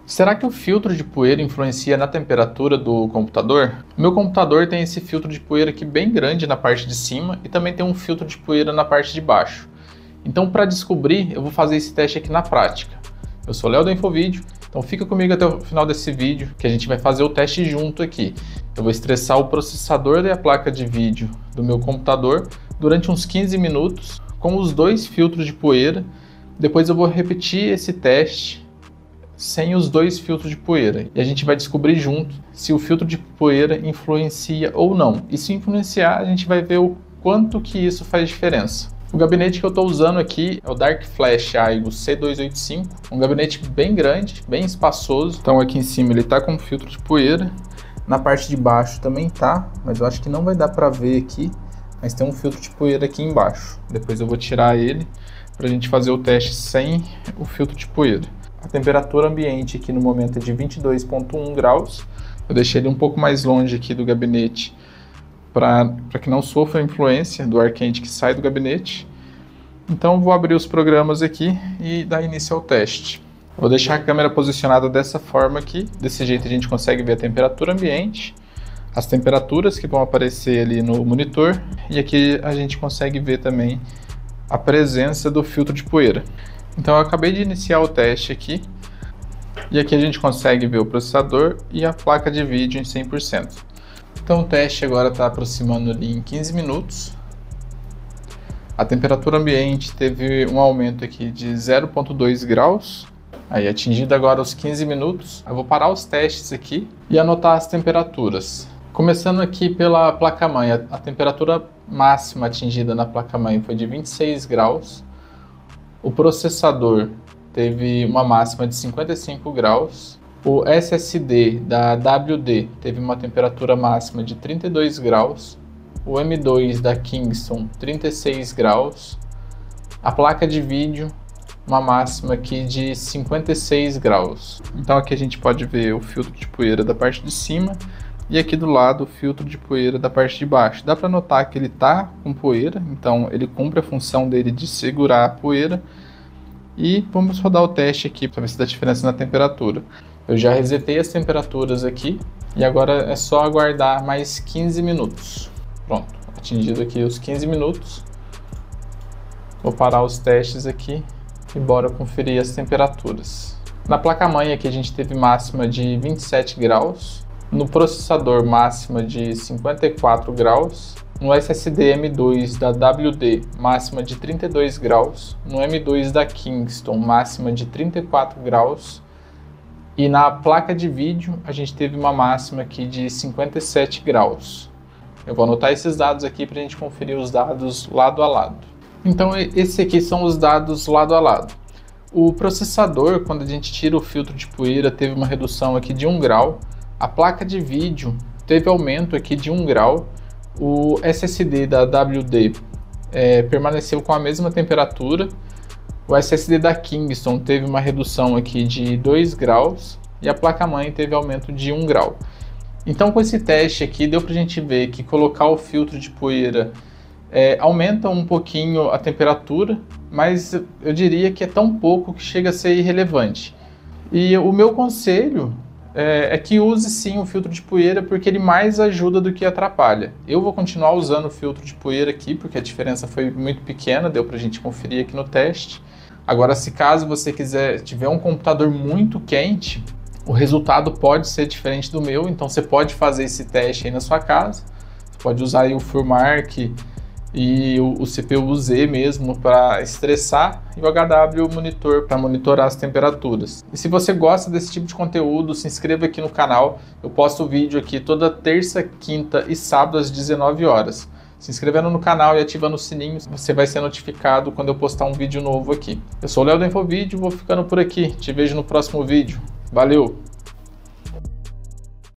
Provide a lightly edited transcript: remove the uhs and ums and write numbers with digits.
Será que o filtro de poeira influencia na temperatura do computador? O meu computador tem esse filtro de poeira aqui bem grande na parte de cima e também tem um filtro de poeira na parte de baixo. Então, para descobrir, eu vou fazer esse teste aqui na prática. Eu sou o Léo do Infovídeo, então fica comigo até o final desse vídeo que a gente vai fazer o teste junto aqui. Eu vou estressar o processador e a placa de vídeo do meu computador durante uns 15 minutos com os dois filtros de poeira. Depois eu vou repetir esse teste sem os dois filtros de poeira. E a gente vai descobrir junto se o filtro de poeira influencia ou não. E se influenciar, a gente vai ver o quanto que isso faz diferença. O gabinete que eu estou usando aqui é o Dark Flash Aigo C285, um gabinete bem grande, bem espaçoso. Então aqui em cima ele está com filtro de poeira, na parte de baixo também tá, mas eu acho que não vai dar para ver aqui, mas tem um filtro de poeira aqui embaixo. Depois eu vou tirar ele para a gente fazer o teste sem o filtro de poeira. A temperatura ambiente aqui no momento é de 22,1 graus. Eu deixei ele um pouco mais longe aqui do gabinete para que não sofra a influência do ar quente que sai do gabinete. Então vou abrir os programas aqui e dar início ao teste. Vou deixar a câmera posicionada dessa forma aqui. Desse jeito a gente consegue ver a temperatura ambiente, as temperaturas que vão aparecer ali no monitor, e aqui a gente consegue ver também a presença do filtro de poeira. Então eu acabei de iniciar o teste aqui, e aqui a gente consegue ver o processador e a placa de vídeo em 100%. Então o teste agora está aproximando ali em 15 minutos. A temperatura ambiente teve um aumento aqui de 0,2 graus, aí atingido agora os 15 minutos. Eu vou parar os testes aqui e anotar as temperaturas. Começando aqui pela placa-mãe, a temperatura máxima atingida na placa-mãe foi de 26 graus. O processador teve uma máxima de 55 graus. O SSD da WD teve uma temperatura máxima de 32 graus. O M2 da Kingston, 36 graus. A placa de vídeo, uma máxima aqui de 56 graus. Então aqui a gente pode ver o filtro de poeira da parte de cima e aqui do lado o filtro de poeira da parte de baixo. Dá para notar que ele está com poeira, então ele cumpre a função dele de segurar a poeira. E vamos rodar o teste aqui para ver se dá diferença na temperatura. Eu já resetei as temperaturas aqui e agora é só aguardar mais 15 minutos. Pronto, atingido aqui os 15 minutos. Vou parar os testes aqui e bora conferir as temperaturas. Na placa-mãe aqui a gente teve máxima de 27 graus. No processador máxima de 54 graus. No SSD M2 da WD, máxima de 32 graus. No M2 da Kingston, máxima de 34 graus. E na placa de vídeo, a gente teve uma máxima aqui de 57 graus. Eu vou anotar esses dados aqui para a gente conferir os dados lado a lado. Então, esses aqui são os dados lado a lado. O processador, quando a gente tira o filtro de poeira, teve uma redução aqui de 1 grau. A placa de vídeo teve aumento aqui de 1 grau. O SSD da WD permaneceu com a mesma temperatura. O SSD da Kingston teve uma redução aqui de 2 graus e a placa-mãe teve aumento de 1 grau. Então com esse teste aqui deu pra gente ver que colocar o filtro de poeira aumenta um pouquinho a temperatura, mas eu diria que é tão pouco que chega a ser irrelevante. E o meu conselho é que use sim o filtro de poeira, porque ele mais ajuda do que atrapalha. Eu vou continuar usando o filtro de poeira aqui, porque a diferença foi muito pequena, deu pra gente conferir aqui no teste. Agora, se caso você tiver um computador muito quente, o resultado pode ser diferente do meu, então você pode fazer esse teste aí na sua casa. Você pode usar aí o FurMark e o CPU-Z mesmo para estressar e o HW monitor para monitorar as temperaturas. E se você gosta desse tipo de conteúdo, se inscreva aqui no canal. Eu posto vídeo aqui toda terça, quinta e sábado às 19 horas. Se inscrevendo no canal e ativando o sininho, você vai ser notificado quando eu postar um vídeo novo aqui. Eu sou o Léo do Infovídeo, vou ficando por aqui. Te vejo no próximo vídeo. Valeu!